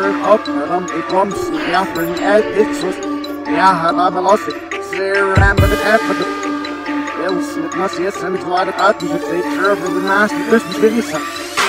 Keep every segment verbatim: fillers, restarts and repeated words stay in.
up and it comes after the ad it's yeah I lost it there and but it happened else it must yes and it's why the cut is a sure of the master Christmas video so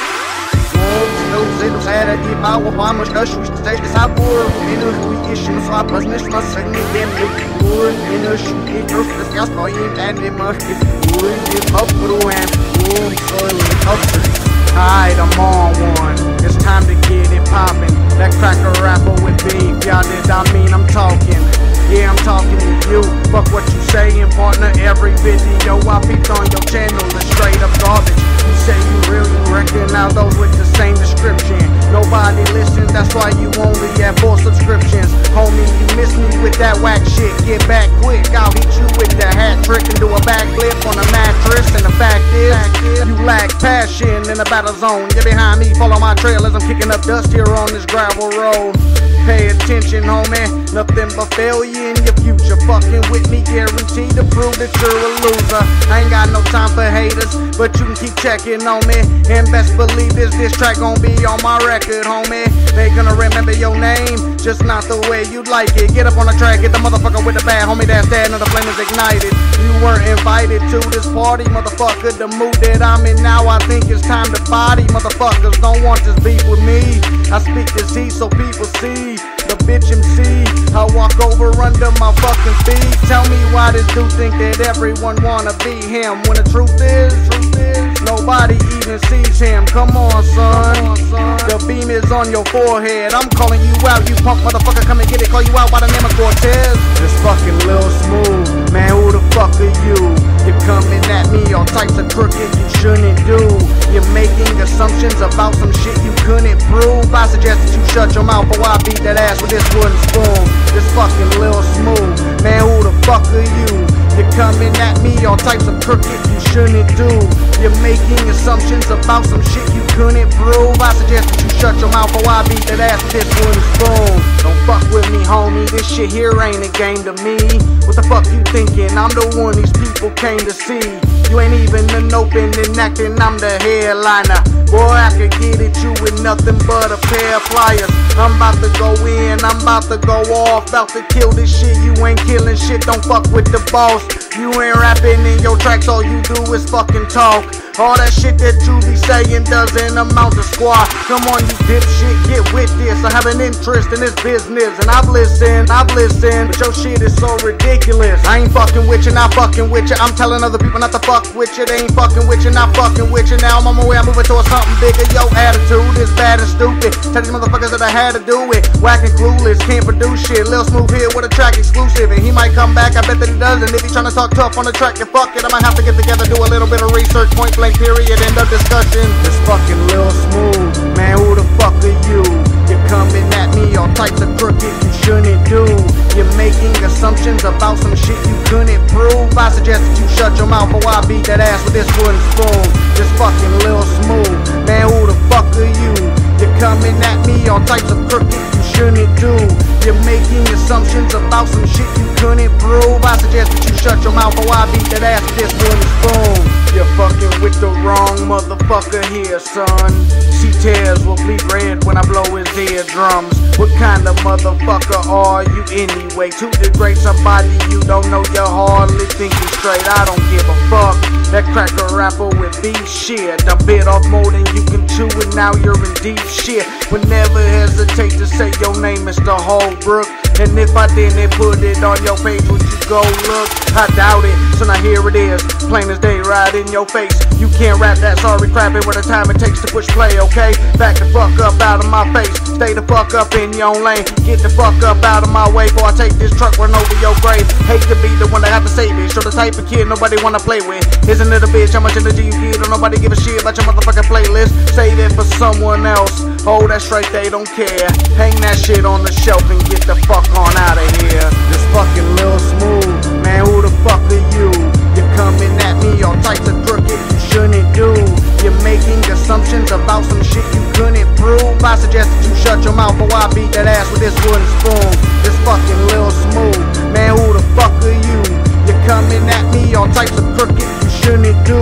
no zero sad die Mauer war mal das ist das sabor in der Küche war was nicht was sagen dem nur in der Schule das erst bei ihm and it must be good it up through and boom soil up. Alright, I'm on one. It's time to get it poppin'. That cracker rapper with beef, y'all did I mean I'm talking. Yeah, I'm talking to you. Fuck what you saying, partner. Every video I peeped on your channel is straight up garbage. You say you real, you reckon now those with the same description. Nobody listens, that's why you only have four subscriptions. Homie, you miss me with that whack shit. Get back quick, I'll hit you with the hat trick and do a backflip on a mattress. And the fact is, you lack passion in the battle zone. You're behind me, follow my trail as I'm kicking up dust here on this gravel road. Pay attention, homie, nothing but failure in your future. Fucking with me, guaranteed to prove that you're a loser. I ain't got no time for haters, but you can keep checking on me. And best believe this, this track gon' be on my record, homie. They gonna remember your name, just not the way you'd like it. Get up on the track, get the motherfucker with the bad, homie, that's that, and the flame is ignited. You weren't invited to this party, motherfucker. The mood that I'm in now, I think it's time to body. Motherfuckers don't want this beef with me. I speak this heat so people see. The bitch M C, I walk over under my fucking feet. Tell me why this dude think that everyone wanna be him, when the truth is, truth is nobody even sees him. Come on, son. The beam is on your forehead. I'm calling you out, you punk motherfucker. Come and get it. Call you out by the name of Courtez. This fucking Lil Smooth, man. Who the fuck are you? You're coming at me all types of crooked you shouldn't do. You're making assumptions about some shit you couldn't prove. I suggest that you shut your mouth before I beat that ass with this wooden spoon. This fucking Lil Smooth, man, who the fuck are you? You're coming at me all types of crooked you shouldn't do. You're making assumptions about some shit you couldn't prove. I suggest that you shut your mouth before I beat that ass with this wooden spoon. Don't fuck with me, homie, this shit here ain't a game to me. What the fuck you thinking? I'm the one these people came to see. You ain't even an opening acting, I'm the headliner. Boy, I could get at you with nothing but a pair of pliers. I'm about to go in, I'm about to go off, about to kill this shit. You ain't killing shit, don't fuck with the boss. You ain't rapping in your tracks, all you do is fucking talk. All that shit that you be saying doesn't amount to squat. Come on, you dipshit, get with this. I have an interest in this business, and I've listened, I've listened, but your shit is so ridiculous. I ain't fucking with you, not fucking with you. I'm telling other people not to fuck with you. They ain't fucking with you, not fucking with you. Now I'm on my way, I'm moving towards something bigger. Your attitude is bad and stupid. Tell these motherfuckers that I had to do it. Whack and clueless, can't produce shit. Lil Smooth here with a track exclusive, and he might come back, I bet that he does. And if he tryna talk tough on the track, then fuck it, I might have to get together, do a little bit of research, point blank period, end of discussion. This fucking Lil Smooth, man, who the fuck are you? You're coming at me all types of crooked you shouldn't do. You're making assumptions about some shit you couldn't prove. I suggest that you shut your mouth before I beat that ass with this wooden spoon. This fucking Lil Smooth, man, who the fuck are you? You're coming at me all types of crooked you shouldn't do. You're making assumptions about some shit you couldn't prove. I suggest that you shut your mouth before I beat that ass with this wooden spoon. You're fucking with the wrong motherfucker here, son. See tears will bleed red when I blow his eardrums. What kind of motherfucker are you anyway? To degrade somebody you don't know, you hardly think you straight. I don't give a fuck. That cracker rapper with beef shit. I bit off more than you can chew and now you're in deep shit. Would never hesitate to say your name, Mister Holbrook. And if I didn't put it on your page, would you go look? I doubt it, so now here it is, plain as day, right in your face. You can't rap that sorry crap in what the time it takes to push play, okay? Back the fuck up out of my face, stay the fuck up in your own lane. Get the fuck up out of my way before I take this truck run over your grave. Hate to be the one that have to save it, show the type of kid nobody wanna play with. Isn't it a bitch how much energy you get? Don't nobody give a shit about your motherfucking playlist. Save it for someone else, oh that's right, they don't care. Hang that shit on the shelf and get the fuck on out of here. This fucking Lil Smooth, man, who the fuck are you? You're coming at me all types of crooked you shouldn't do. You're making assumptions about some shit you couldn't prove. I suggest that you shut your mouth before I beat that ass with this wooden spoon. This fucking Lil Smooth, man, who the fuck are you? You're coming at me all types of crooked you shouldn't do.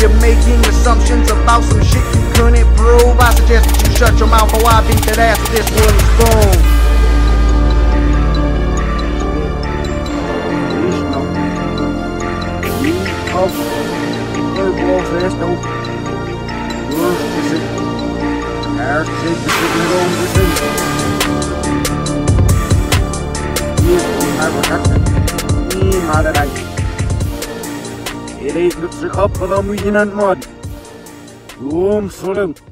you're making assumptions about some shit you couldn't prove. I suggest that you shut your mouth or I beat that ass with this wooden spoon. Of their process though. Worst is it. Our shit is in their own decision. Yes, we have a captain. We had a right. It ain't looks a couple of million and mud. Boom, salute.